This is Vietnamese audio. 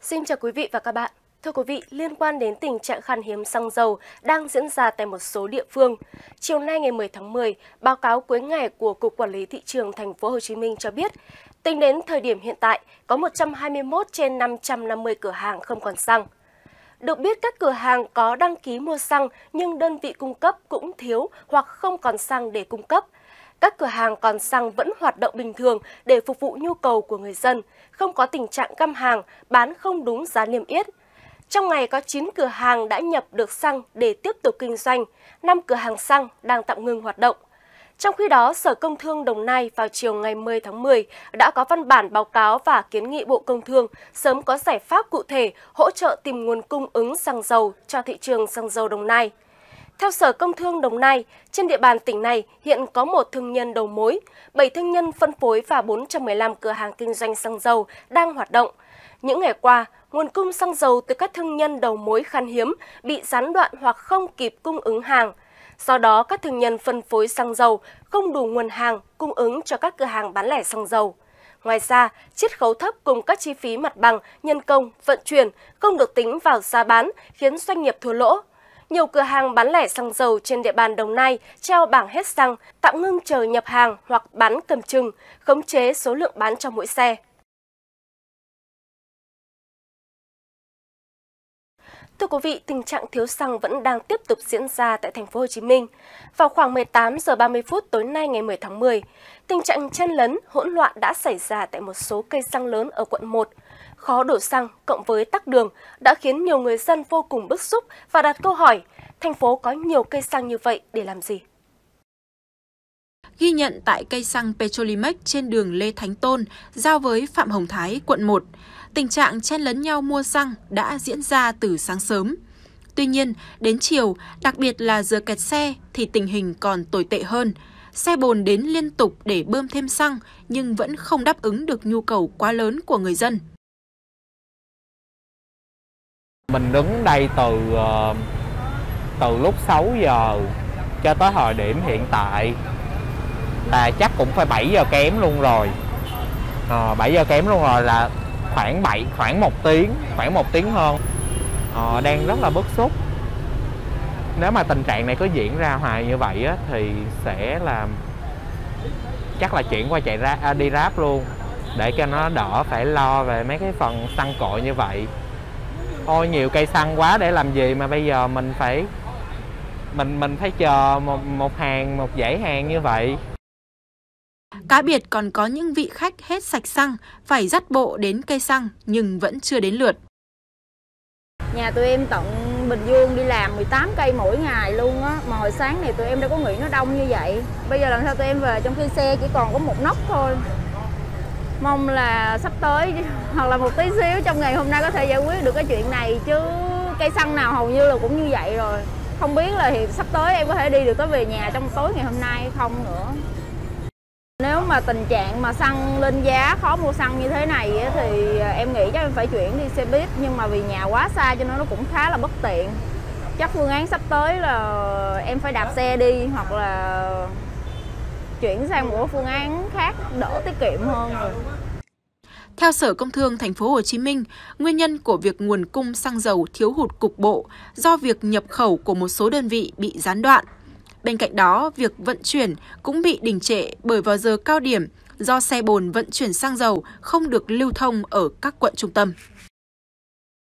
Xin chào quý vị và các bạn. Thưa quý vị, liên quan đến tình trạng khan hiếm xăng dầu đang diễn ra tại một số địa phương, chiều nay ngày 10 tháng 10, báo cáo cuối ngày của Cục Quản lý Thị trường Thành phố Hồ Chí Minh cho biết, tính đến thời điểm hiện tại, có 121 trên 550 cửa hàng không còn xăng. Được biết, các cửa hàng có đăng ký mua xăng nhưng đơn vị cung cấp cũng thiếu hoặc không còn xăng để cung cấp. Các cửa hàng còn xăng vẫn hoạt động bình thường để phục vụ nhu cầu của người dân, không có tình trạng găm hàng, bán không đúng giá niêm yết. Trong ngày có 9 cửa hàng đã nhập được xăng để tiếp tục kinh doanh, 5 cửa hàng xăng đang tạm ngừng hoạt động. Trong khi đó, Sở Công Thương Đồng Nai vào chiều ngày 10 tháng 10 đã có văn bản báo cáo và kiến nghị Bộ Công Thương sớm có giải pháp cụ thể hỗ trợ tìm nguồn cung ứng xăng dầu cho thị trường xăng dầu Đồng Nai. Theo Sở Công Thương Đồng Nai, trên địa bàn tỉnh này hiện có 1 thương nhân đầu mối, 7 thương nhân phân phối và 415 cửa hàng kinh doanh xăng dầu đang hoạt động. Những ngày qua, nguồn cung xăng dầu từ các thương nhân đầu mối khan hiếm, bị gián đoạn hoặc không kịp cung ứng hàng. Do đó, các thương nhân phân phối xăng dầu không đủ nguồn hàng cung ứng cho các cửa hàng bán lẻ xăng dầu. Ngoài ra, chiết khấu thấp cùng các chi phí mặt bằng, nhân công, vận chuyển không được tính vào giá bán khiến doanh nghiệp thua lỗ. Nhiều cửa hàng bán lẻ xăng dầu trên địa bàn Đồng Nai treo bảng hết xăng, tạm ngưng chờ nhập hàng hoặc bán cầm chừng, khống chế số lượng bán cho mỗi xe. Thưa quý vị, tình trạng thiếu xăng vẫn đang tiếp tục diễn ra tại thành phố Hồ Chí Minh. Vào khoảng 18 giờ 30 phút tối nay ngày 10 tháng 10, tình trạng chen lấn, hỗn loạn đã xảy ra tại một số cây xăng lớn ở quận 1. Khó đổ xăng cộng với tắc đường đã khiến nhiều người dân vô cùng bức xúc và đặt câu hỏi, thành phố có nhiều cây xăng như vậy để làm gì? Ghi nhận tại cây xăng Petrolimex trên đường Lê Thánh Tôn, giao với Phạm Hồng Thái, quận 1, tình trạng chen lấn nhau mua xăng đã diễn ra từ sáng sớm. Tuy nhiên, đến chiều, đặc biệt là giờ kẹt xe thì tình hình còn tồi tệ hơn. Xe bồn đến liên tục để bơm thêm xăng nhưng vẫn không đáp ứng được nhu cầu quá lớn của người dân. Mình đứng đây từ lúc 6 giờ cho tới thời điểm hiện tại là chắc cũng phải 7 giờ kém luôn rồi. 7 giờ kém luôn rồi là khoảng một tiếng hơn. Đang rất là bức xúc. Nếu mà tình trạng này cứ diễn ra hoài như vậy á, thì sẽ là chắc là chuyển qua đi Grab luôn để cho nó đỡ phải lo về mấy cái phần xăng cộ như vậy. Thôi nhiều cây xăng quá để làm gì mà bây giờ mình phải chờ một dãy hàng như vậy. Cá biệt còn có những vị khách hết sạch xăng phải dắt bộ đến cây xăng nhưng vẫn chưa đến lượt. Nhà tụi em tận Bình Dương đi làm 18 cây mỗi ngày luôn á, mà hồi sáng này tụi em đâu có nghĩ nó đông như vậy. Bây giờ làm sao tụi em về trong khi xe chỉ còn có một nóc thôi. Mong là sắp tới hoặc là một tí xíu trong ngày hôm nay có thể giải quyết được cái chuyện này, chứ cây xăng nào hầu như là cũng như vậy rồi. Không biết là thì sắp tới em có thể đi được tới về nhà trong tối ngày hôm nay hay không nữa. Nếu mà tình trạng mà xăng lên giá, khó mua xăng như thế này thì em nghĩ chắc em phải chuyển đi xe buýt, nhưng mà vì nhà quá xa cho nên nó cũng khá là bất tiện. Chắc phương án sắp tới là em phải đạp xe đi hoặc là chuyển sang một phương án khác đỡ tiết kiệm hơn rồi. Theo Sở Công Thương Thành phố Hồ Chí Minh, nguyên nhân của việc nguồn cung xăng dầu thiếu hụt cục bộ do việc nhập khẩu của một số đơn vị bị gián đoạn. Bên cạnh đó, việc vận chuyển cũng bị đình trệ bởi vào giờ cao điểm do xe bồn vận chuyển xăng dầu không được lưu thông ở các quận trung tâm.